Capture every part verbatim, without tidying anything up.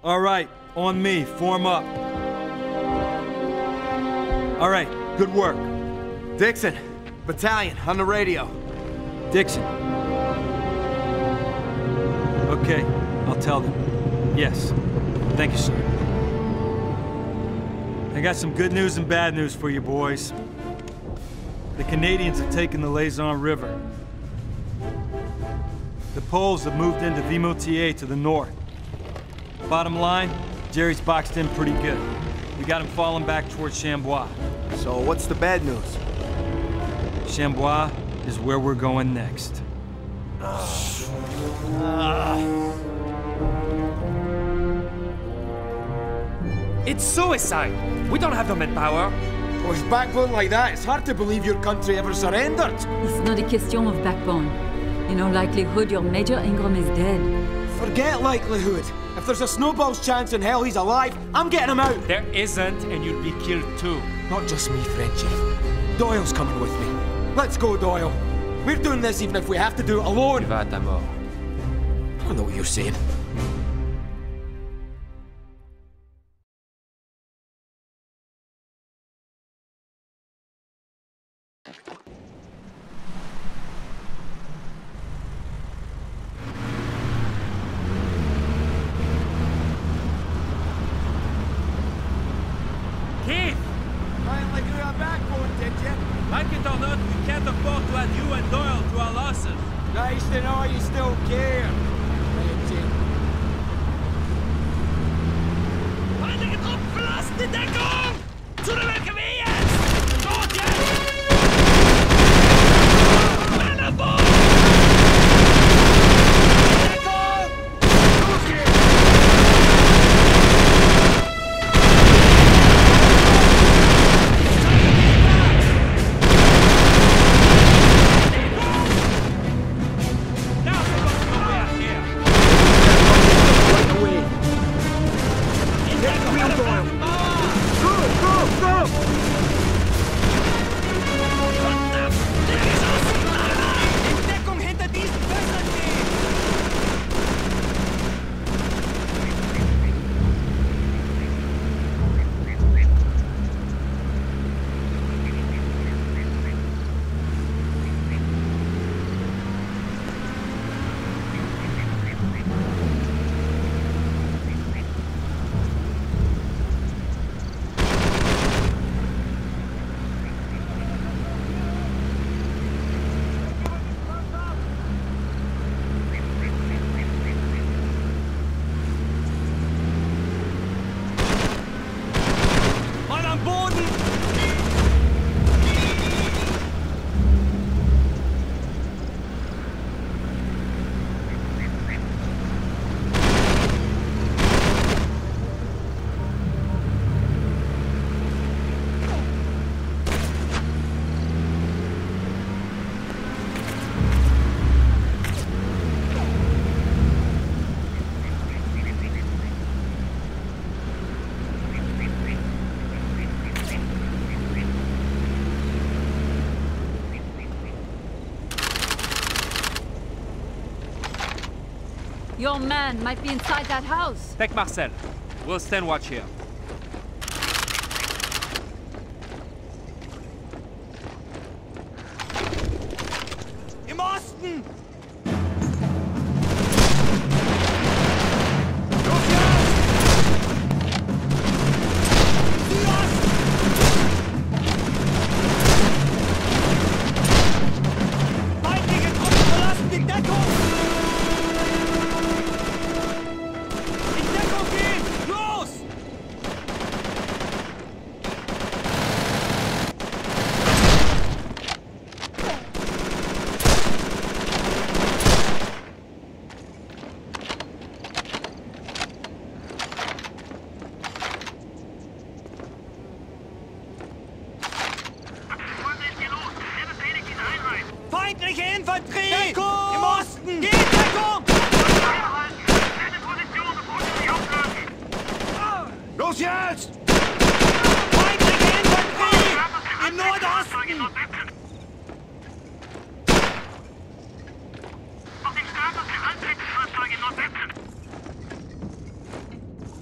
All right, on me. Form up. All right, good work. Dixon, battalion, on the radio. Dixon. Okay, I'll tell them. Yes. Thank you, sir. I got some good news and bad news for you, boys. The Canadians have taken the Laison River. The Poles have moved into Vimoutier to the north. Bottom line, Jerry's boxed in pretty good. We got him falling back towards Chambois. So what's the bad news? Chambois is where we're going next. It's suicide! We don't have the manpower. With backbone like that, it's hard to believe your country ever surrendered. It's not a question of backbone. In all likelihood, your Major Ingram is dead. Forget likelihood. If there's a snowball's chance in hell he's alive, I'm getting him out. There isn't, and you'll be killed too. Not just me, Frenchie. Doyle's coming with me. Let's go, Doyle. We're doing this even if we have to do it alone. Tu vas à ta mort. I don't know what you're saying. Keith! Finally grew a backbone, did you? Like it or not, we can't afford to add you and Doyle to our losses. Nice to know you still care. Frenchie. Feindliche Truppen verlassen die Deckung! Zu den L K W jetzt! Los jetzt! Männer vor! Deckung! Los jetzt! Your man might be inside that house. Take Marcel. We'll stand watch here. Im Osten! Los jetzt! Südosten! Feindliche Truppen verlassen die Deckung! Feindliche Infanterie! Deckung! Im Osten! Geht Deckung! Deine Position, bevor sie sich auflösen! Los jetzt! Feindliche Infanterie! Im Nordosten! Auf den Status der Antriebsfahrzeuge in Nordwesten!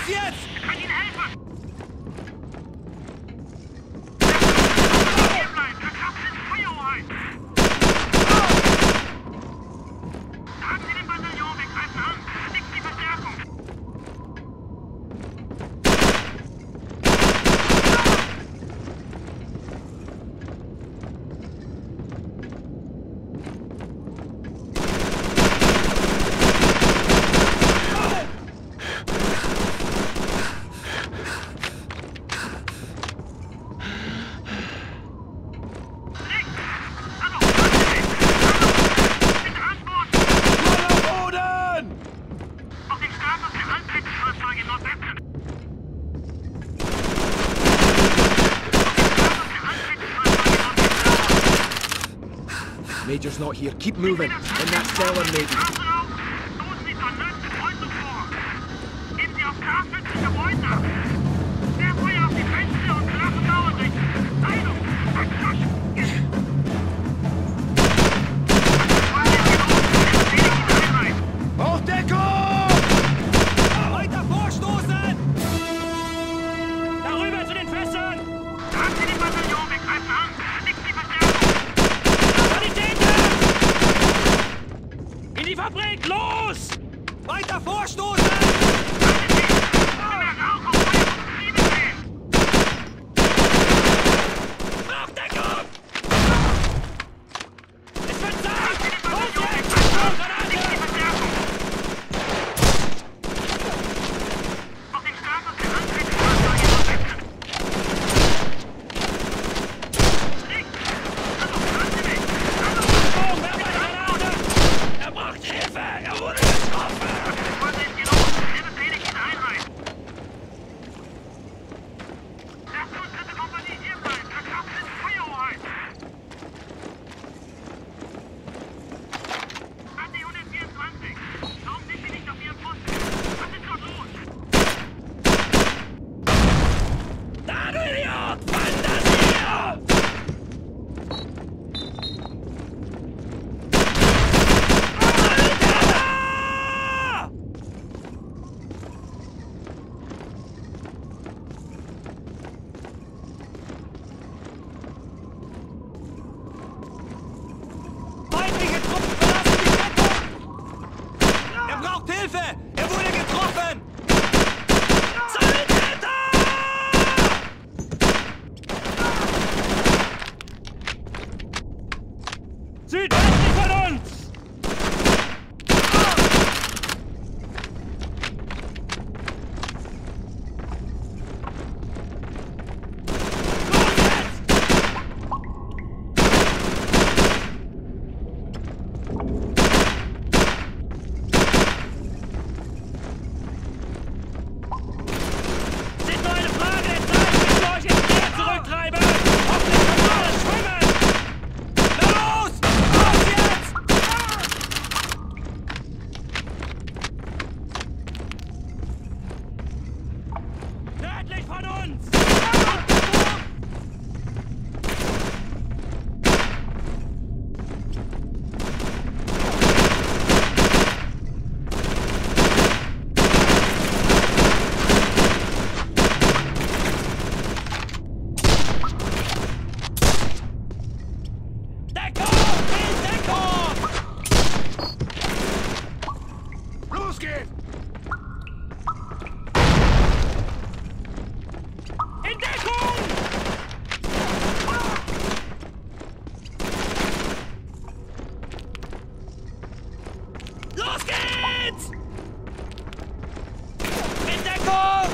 Los jetzt! Ich kann Ihnen helfen! Hier bleiben! Der Kraft ist Feuerhoheit! Tragen Sie den Bataillon, wir greifen an! Schickt die Verstärkung! Major's not here. Keep moving. In that cellar, maybe. Stoßen Sie zur nächsten Kreuzung vor! Geben Sie auf K fünfzig Gebäuden ab! Sehr Feuer auf die Fenster und flache Mauern richten! Heilung! Abschuss! Hochdeckung! Weiter vorstoßen! Darüber zu den Fässern! Tragen Sie den Bataillon, wir greifen an! Schickt die Verstärkung! Sanitäter! In die Fabrik, los! Weiter vorstoßen! Nachdeckung! Es wird Zeit! Los jetzt! Granate! Auf den Status der Antriebsfahrzeuge wechseln! Links! Hallo, hören Sie mich! Hallo! Oh, wer war Granate? Er braucht Hilfe! Er wurde getroffen! Wollen Sie ihn los? Er befehligt diese Einheit! Lasst uns dritte Kompanie hier bleiben! Der Kraft ist Feuerhoheit! An die hundertvierundzwanzig! Warum sind Sie nicht auf Ihrem Posten? Was ist dort los? Da, du Idiot! Fantasie! Feindliche Truppen verlassen die Deckung! Er braucht Hilfe! Er wurde getroffen! Sanitäter! Südwestlich von uns! Los jetzt! Es ist nur eine Frage der Zeit, bis wir euch ins Meer zurücktreiben! Auf den Kanal schwimmen! Na los! Los jetzt! Nördlich von uns! Deckung! In Deckung! Los geht's! In Deckung! Los geht's! In Deckung!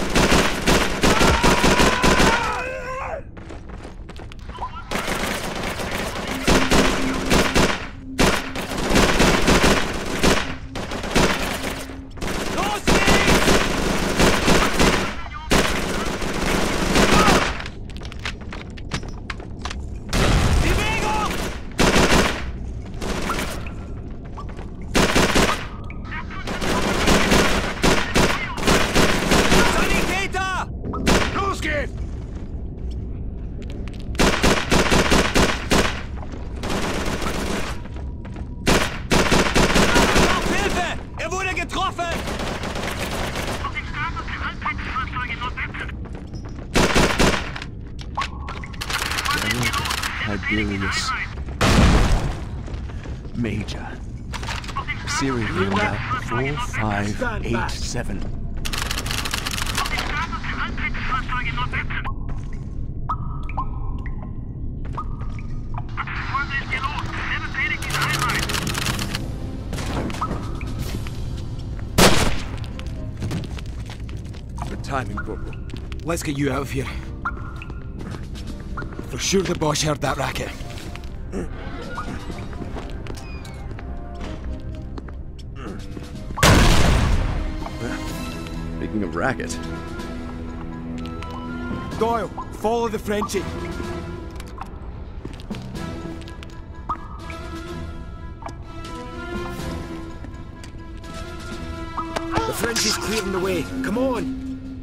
Los geht's! Bewegung! Sirius Major. Serial number four five eight seven. Auf den Status der Angriffsfahrzeuge in Nordwesten. Was zum Teufel ist hier los? Wer befehligt diese Einheit? Good timing, Corporal. Let's get you out of here. For sure the Bosch heard that racket. Speaking of racket. Doyle, follow the Frenchie. The Frenchie's clearing the way. Come on!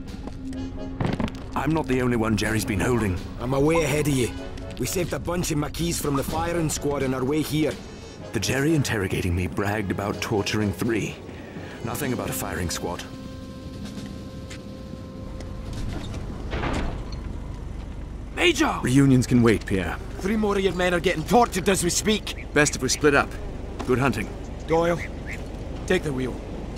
I'm not the only one Jerry's been holding. I'm way ahead of you. We saved a bunch of Maquis from the firing squad on our way here. The Jerry interrogating me bragged about torturing three. Nothing about a firing squad. Major! Reunions can wait, Pierre. Three more of your men are getting tortured as we speak. Best if we split up. Good hunting. Doyle, take the wheel.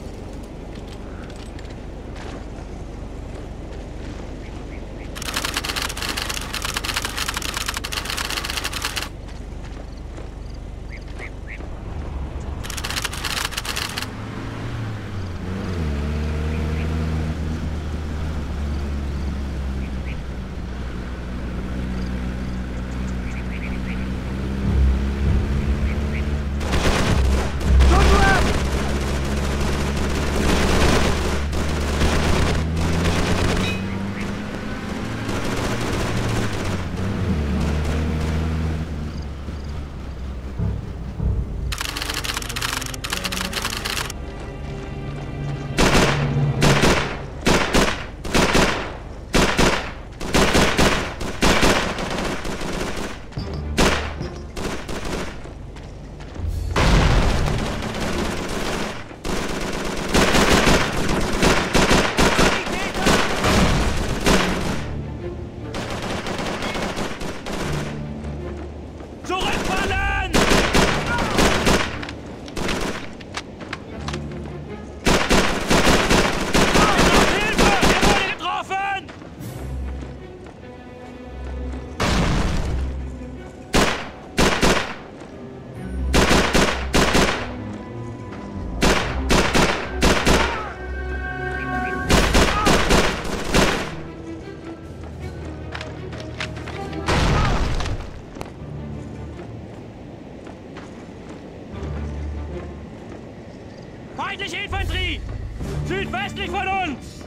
Feindliche Infanterie! Südwestlich von uns!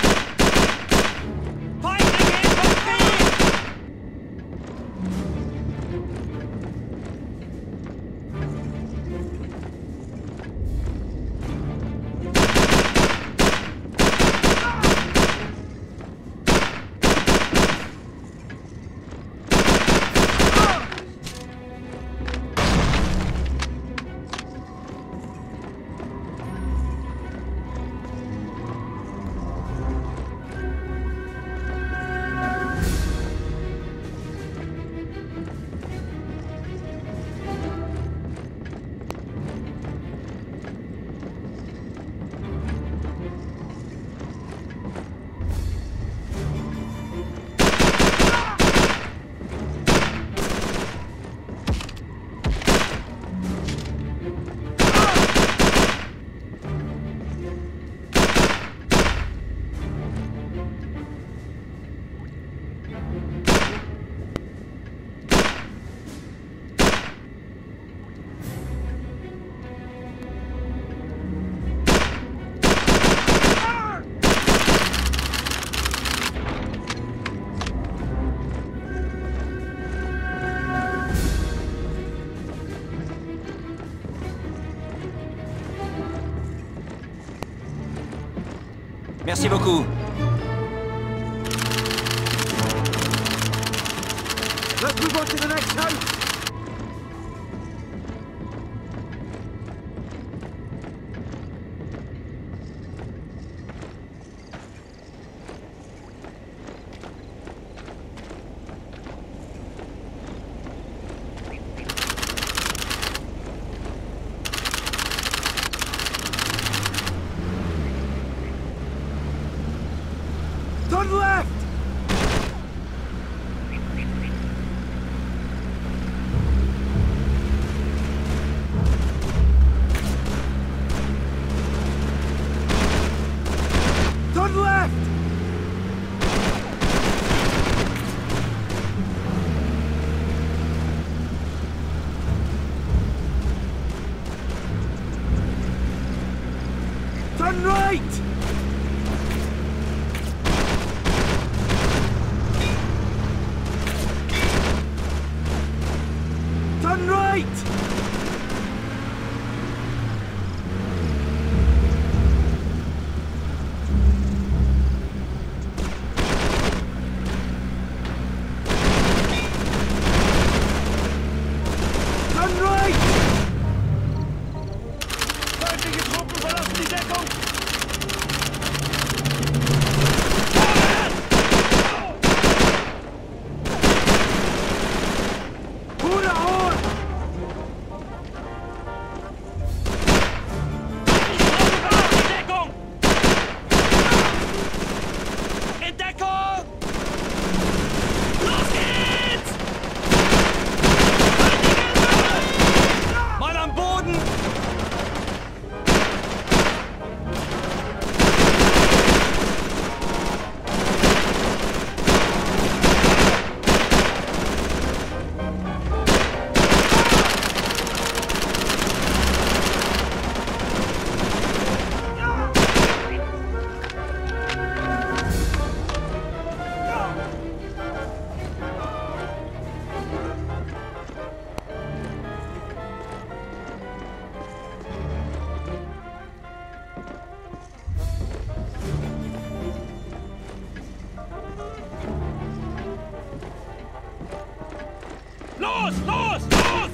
Feindliche Infanterie! Merci beaucoup. Let's move on to the next house! Turn left! Turn left! Turn right! Turn right! Turn right! Feindliche Truppen verlassen die Deckung! Bruder, hol! Feindliche Truppen verlassen die Deckung! In Deckung! Los geht's! Feindliche Mann am Boden! Los, los, los!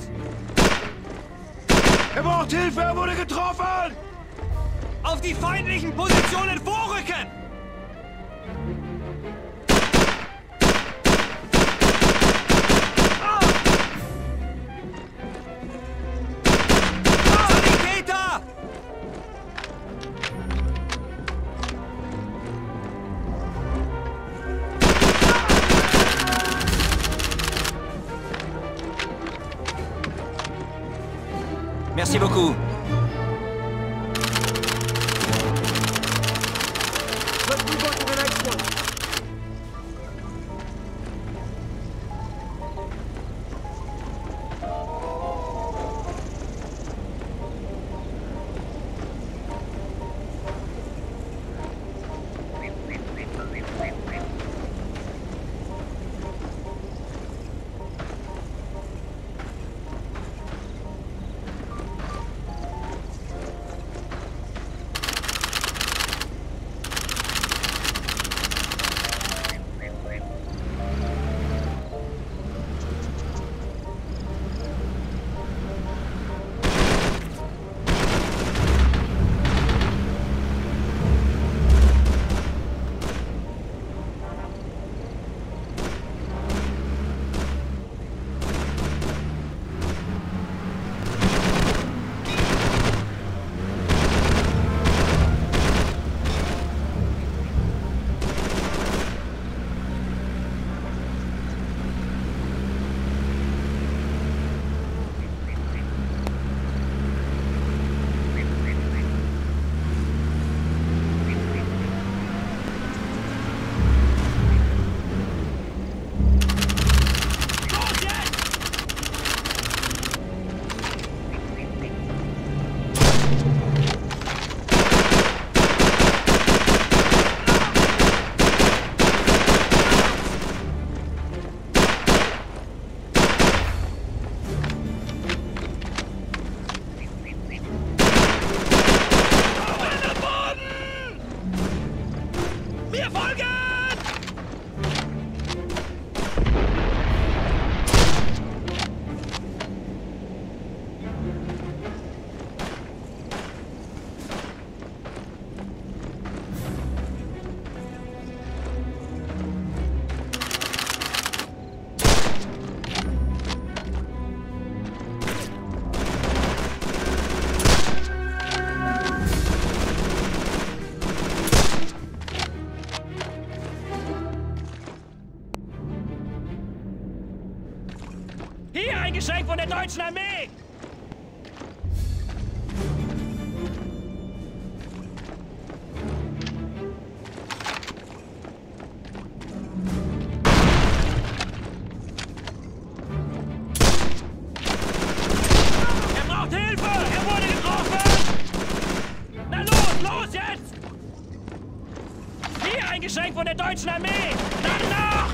Er braucht Hilfe, er wurde getroffen! Auf die feindlichen Positionen vorrücken! Sanitäter! Merci beaucoup. Let's move on to the next one! Geschenk von der deutschen Armee! Er braucht Hilfe! Er wurde getroffen! Na los, los jetzt! Hier ein Geschenk von der deutschen Armee! Dann nach!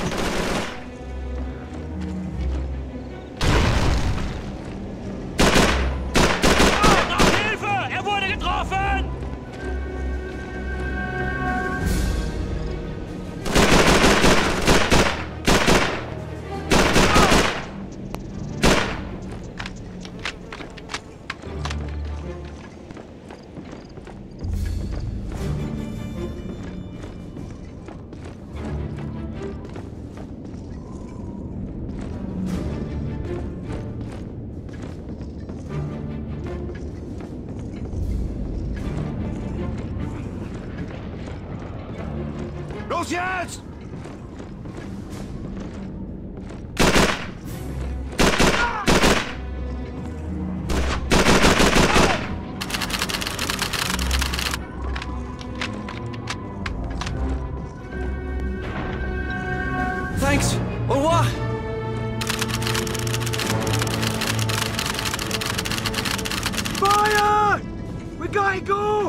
Los jetzt! Thanks. Au revoir. Fire! We gotta go!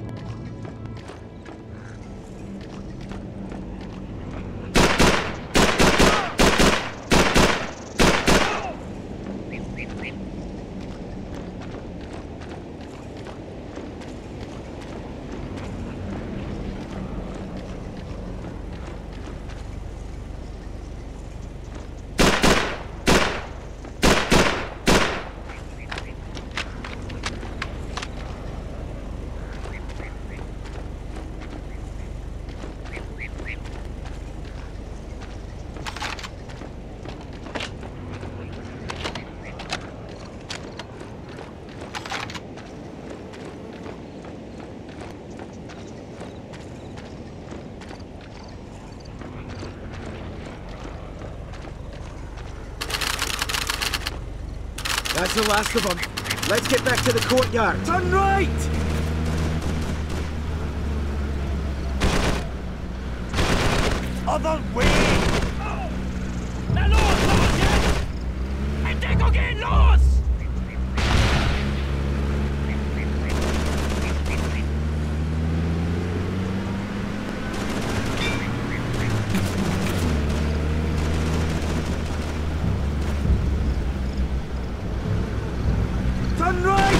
That's the last of them. Let's get back to the courtyard. Turn right! Other way! Na los, los jetzt! In Deckung gehen, los! Turn right!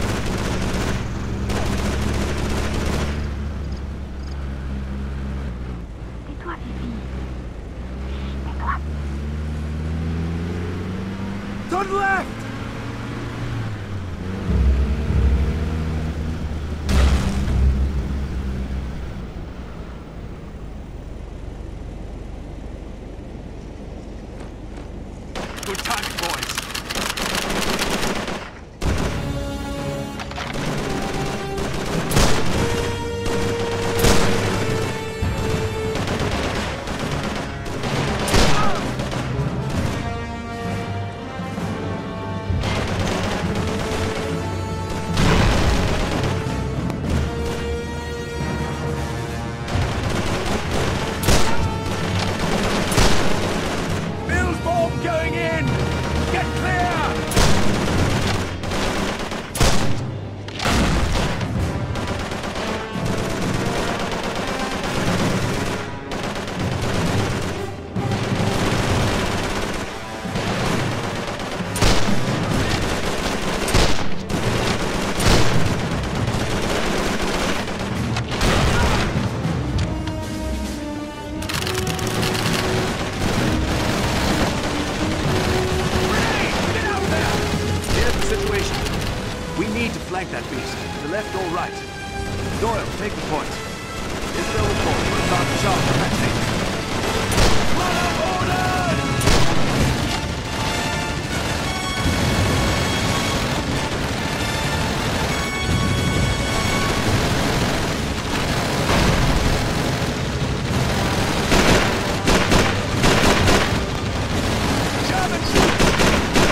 Tais-toi, Fifi. Tais-toi. Turn left! Good timing, boys. Going in! Get clear! Flank that beast, to the left or right. Doyle, take the point. Israel will fall. We'll start the charge from that thing. Run up orders! German troops!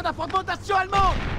la fragmentation allemande!